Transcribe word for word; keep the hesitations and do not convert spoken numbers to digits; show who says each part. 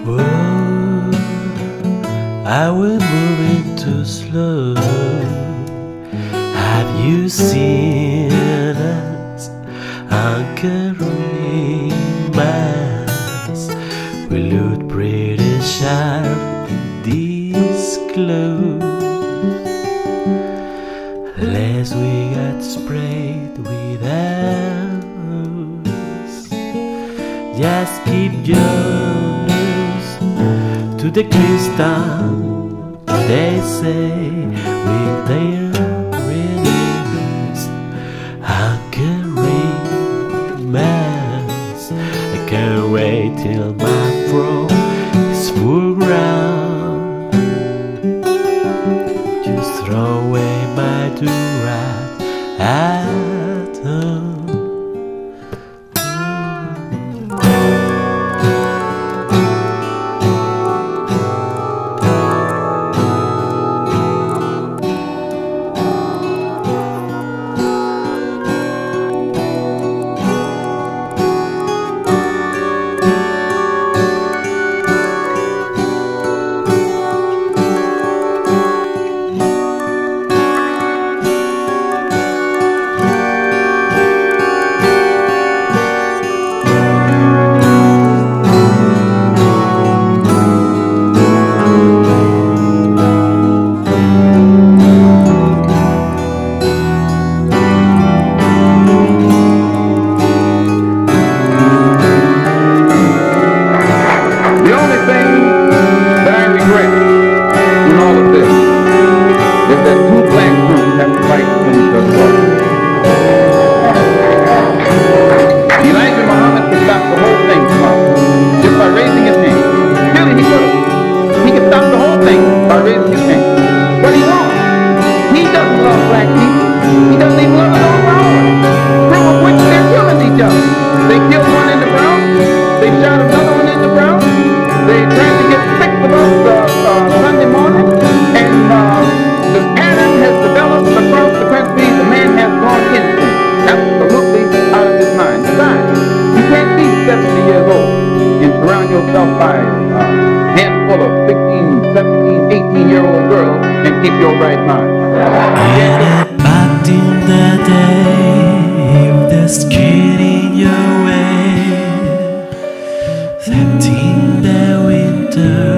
Speaker 1: Whoa, I will move it too slow. Have you seen us anchoring mass? We look pretty sharp in this glow. Lest we got sprayed with arrows. Just keep your to the crystal, they say, with their release. Anchoring mass, I can't wait till my throat is full ground. Just throw away my do-rag at home.
Speaker 2: By a handful of sixteen, seventeen, eighteen year old girls and keep your right mind.
Speaker 1: And back in the day, if there's kid in your way, that in the winter.